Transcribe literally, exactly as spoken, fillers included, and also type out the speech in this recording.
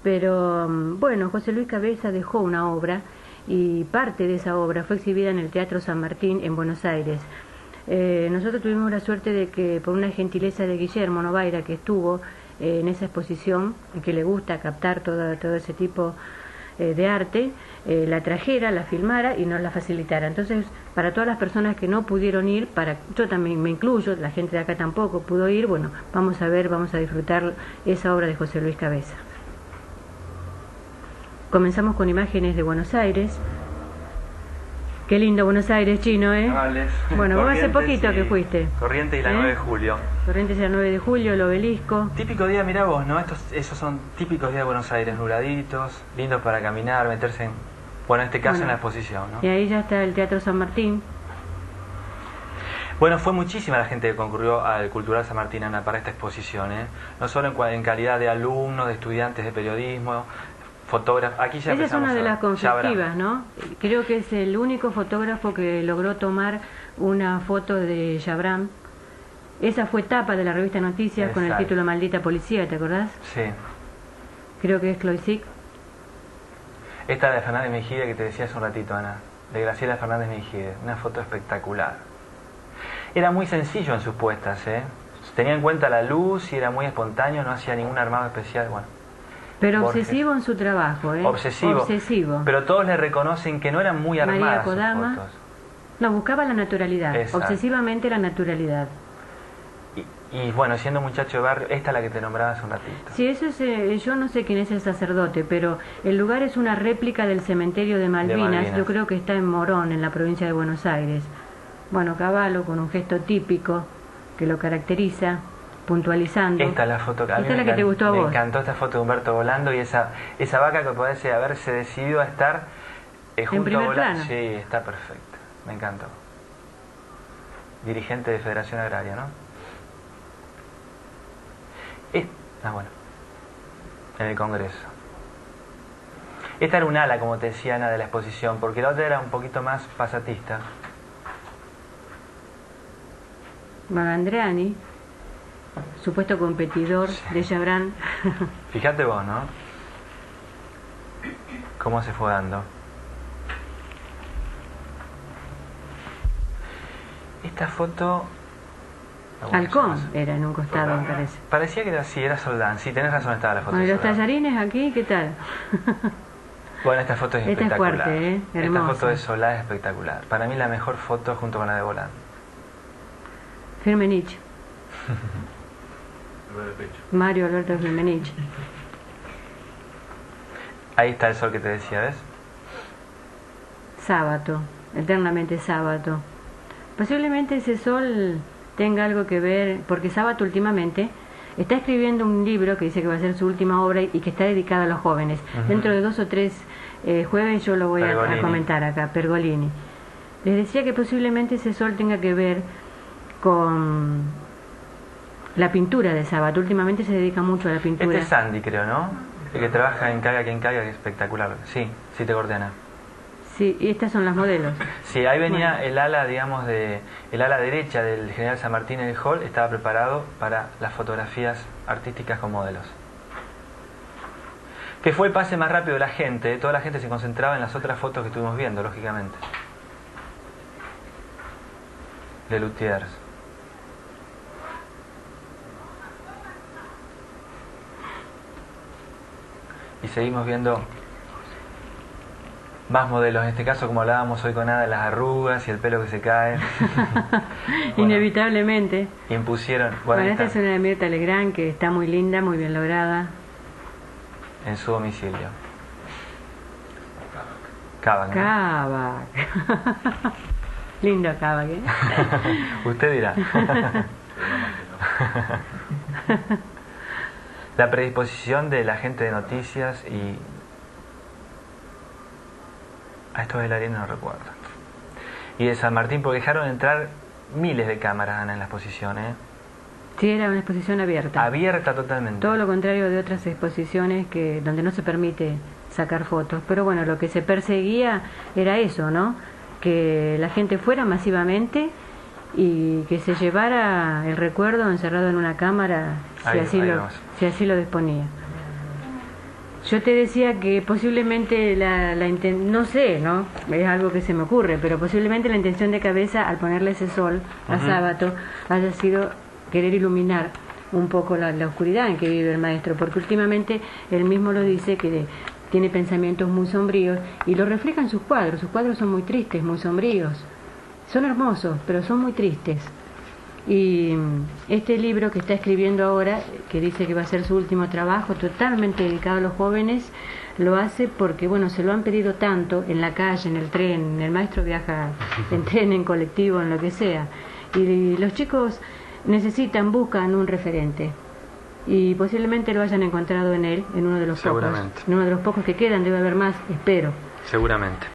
Pero bueno, José Luis Cabeza dejó una obra y parte de esa obra fue exhibida en el Teatro San Martín en Buenos Aires. Eh, nosotros tuvimos la suerte de que por una gentileza de Guillermo Novaira, que estuvo eh, en esa exposición y que le gusta captar todo, todo ese tipo eh, de arte, eh, la trajera, la filmara y nos la facilitara. Entonces, para todas las personas que no pudieron ir, para yo también me incluyo, la gente de acá tampoco pudo ir, bueno, vamos a ver, vamos a disfrutar esa obra de José Luis Cabeza. Comenzamos con imágenes de Buenos Aires. Qué lindo Buenos Aires, Chino, ¿eh? Vales. Bueno, vos hace poquito y, que fuiste. Corrientes y la ¿Eh? nueve de julio. Corrientes y la nueve de julio, el Obelisco. Típico día, mirá vos, ¿no? Estos, esos son típicos días de Buenos Aires, nubladitos, lindos para caminar, meterse en... Bueno, en este caso Bueno, en la exposición, ¿no? Y ahí ya está el Teatro San Martín. Bueno, fue muchísima la gente que concurrió al Cultural San Martín, Ana, para esta exposición, ¿eh? No solo en, en calidad de alumnos, de estudiantes de periodismo, fotógrafos. Aquí ya Esa es una de las conflictivas, ¿no? Creo que es el único fotógrafo que logró tomar una foto de Chabrán. Esa fue tapa de la revista Noticias. Exacto. Con el título Maldita Policía, ¿te acordás? Sí. Creo que es Cloisic. Esta de Fernández Mejide que te decía hace un ratito, Ana, de Graciela Fernández Mejide, una foto espectacular. Era muy sencillo en sus puestas, ¿eh? Tenía en cuenta la luz y era muy espontáneo, no hacía ningún armado especial, bueno. Pero Borges. Obsesivo en su trabajo, ¿eh? Obsesivo. Obsesivo. Pero todos le reconocen que no eran muy armadas María Kodama. sus fotos. No, buscaba la naturalidad. Exacto. Obsesivamente la naturalidad. Y, y bueno, siendo muchacho de barrio, esta es la que te nombraba hace un ratito. Sí, eso es, eh, yo no sé quién es el sacerdote, pero el lugar es una réplica del cementerio de Malvinas. de Malvinas. Yo creo que está en Morón, en la provincia de Buenos Aires. Bueno, Cavallo con un gesto típico que lo caracteriza, puntualizando. Esta es la foto que a mí esta me, es la que te gustó a me vos. encantó esta foto de Humberto Volando y esa esa vaca que parece haberse decidido a estar eh, junto en primer a Volando. plano. Sí, está perfecta, me encantó. Dirigente de Federación Agraria, ¿no? Es, ah, bueno, en el Congreso. Esta era un ala, como te decía Ana, de la exposición, porque la otra era un poquito más pasatista. Magandriani, supuesto competidor sí. de Chabrán. Fíjate vos, ¿no? Cómo se fue dando. Esta foto... Halcón era en un costado, me parece. Parecía que era así, era Soldán. Sí, tenés razón, estaba la foto. Bueno, de los tallarines aquí, ¿qué tal? Bueno, esta foto es esta espectacular. Es fuerte, ¿eh? Esta foto de Solá es espectacular. Para mí la mejor foto junto con la de Volán. Firmenich. Mario Alberto Firmenich. Ahí está el sol que te decía, ¿ves? Sábato, eternamente sábado. Posiblemente ese sol tenga algo que ver, porque Sábato últimamente está escribiendo un libro que dice que va a ser su última obra y que está dedicado a los jóvenes. Uh-huh. Dentro de dos o tres eh, jueves yo lo voy a, a comentar acá, Pergolini. Les decía que posiblemente ese sol tenga que ver con la pintura de Sábato. Últimamente se dedica mucho a la pintura. Este es Sandy, creo, ¿no? El que trabaja en Caga quien Caga, que es espectacular. Sí, sí te corté, Ana. Sí, y estas son las modelos. Sí, ahí venía bueno. el ala, digamos, de el ala derecha del general San Martín en el hall, estaba preparado para las fotografías artísticas con modelos. Que fue el pase más rápido de la gente, toda la gente se concentraba en las otras fotos que estuvimos viendo, lógicamente. De Luthiers. Y seguimos viendo más modelos, en este caso, como hablábamos hoy con Ada, las arrugas y el pelo que se cae. Bueno, inevitablemente. Y impusieron... Bueno, bueno esta es una de Mirta Legrand que está muy linda, muy bien lograda. En su domicilio. Kavak. Kavak. Lindo Kavak, ¿eh? Usted dirá. La predisposición de la gente de noticias y... A estos bailarines no recuerdo. Y de San Martín, porque dejaron entrar miles de cámaras, Ana, en la exposición, ¿eh? Sí, era una exposición abierta. Abierta totalmente. Todo lo contrario de otras exposiciones que donde no se permite sacar fotos. Pero bueno, lo que se perseguía era eso, ¿no? Que la gente fuera masivamente y que se llevara el recuerdo encerrado en una cámara si, ahí, así, ahí lo, si así lo disponía. Yo te decía que posiblemente la, la inten- no sé, ¿no? Es algo que se me ocurre, pero posiblemente la intención de Cabeza al ponerle ese sol a Ujú. Sábato haya sido querer iluminar un poco la, la oscuridad en que vive el maestro, porque últimamente él mismo lo dice que de- tiene pensamientos muy sombríos y lo refleja en sus cuadros. Sus cuadros son muy tristes, muy sombríos. Son hermosos, pero son muy tristes. Y este libro que está escribiendo ahora, que dice que va a ser su último trabajo, totalmente dedicado a los jóvenes, lo hace porque, bueno, se lo han pedido tanto en la calle, en el tren, el maestro viaja en tren, en colectivo, en lo que sea. Y los chicos necesitan, buscan un referente. Y posiblemente lo hayan encontrado en él, en uno de los pocos, Seguramente. en uno de los pocos que quedan, debe haber más, espero. Seguramente.